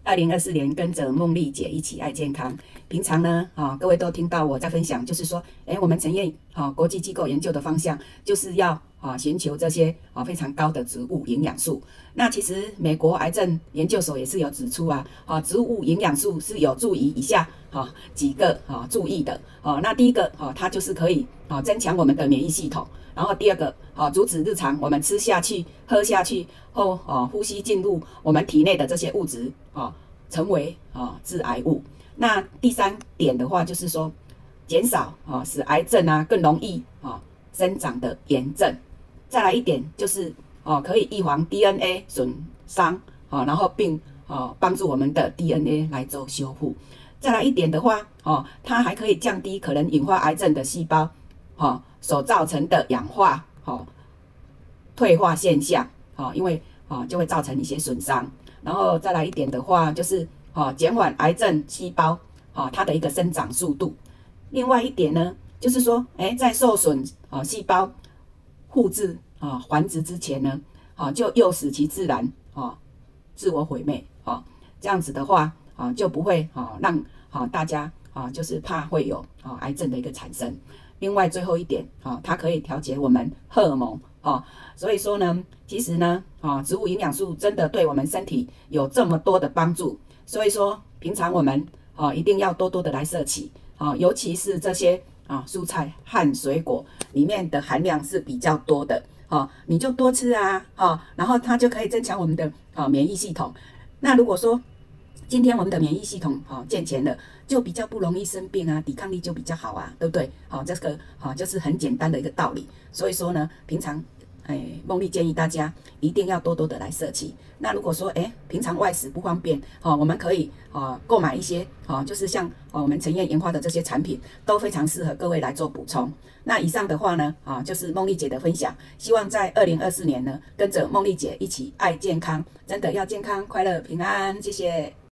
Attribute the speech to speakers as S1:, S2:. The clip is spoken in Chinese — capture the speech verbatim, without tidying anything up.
S1: 二零二四年跟着梦丽姐一起爱健康。平常呢，啊，各位都听到我在分享，就是说，哎，我们陈燕啊国际机构研究的方向，就是要啊寻求这些啊非常高的植物营养素。那其实美国癌症研究所也是有指出啊，啊植物营养素是有助于以下啊几个啊注意的。啊，那第一个啊，它就是可以啊增强我们的免疫系统。然后第二个，啊，阻止日常我们吃下去、喝下去后，啊，呼吸进入我们体内的这些物质，啊，成为啊致癌物。那第三点的话，就是说，减少啊使癌症啊更容易啊生长的炎症。再来一点就是啊可以预防 D N A 损伤，啊，然后并啊帮助我们的 D N A 来做修复。再来一点的话，哦，它还可以降低可能引发癌症的细胞，哈。所造成的氧化、哦、退化现象、哦、因为、哦、就会造成一些损伤。然后再来一点的话，就是、哦、减缓癌症细胞、哦、它的一个生长速度。另外一点呢，就是说，哎，在受损、哦、细胞复制、哦、繁殖之前呢，哦、就诱使其自然、哦、自我毁灭、哦。这样子的话、哦、就不会、哦、让、哦、大家、哦、就是怕会有、哦、癌症的一个产生。另外最后一点，啊，它可以调节我们荷尔蒙，啊，所以说呢，其实呢，啊，植物营养素真的对我们身体有这么多的帮助，所以说平常我们啊一定要多多的来摄取，啊，尤其是这些啊蔬菜和水果里面的含量是比较多的，啊，你就多吃啊，啊，然后它就可以增强我们的啊免疫系统。那如果说今天我们的免疫系统好、哦、健全了，就比较不容易生病啊，抵抗力就比较好啊，对不对？好、哦，这个好、哦、就是很简单的一个道理。所以说呢，平常哎，梦丽建议大家一定要多多的来摄取。那如果说哎，平常外食不方便，哦，我们可以哦购买一些哦，就是像哦我们陈燕研发的这些产品，都非常适合各位来做补充。那以上的话呢，啊、哦，就是梦丽姐的分享。希望在二零二四年呢，跟着梦丽姐一起爱健康，真的要健康、快乐、平安。谢谢。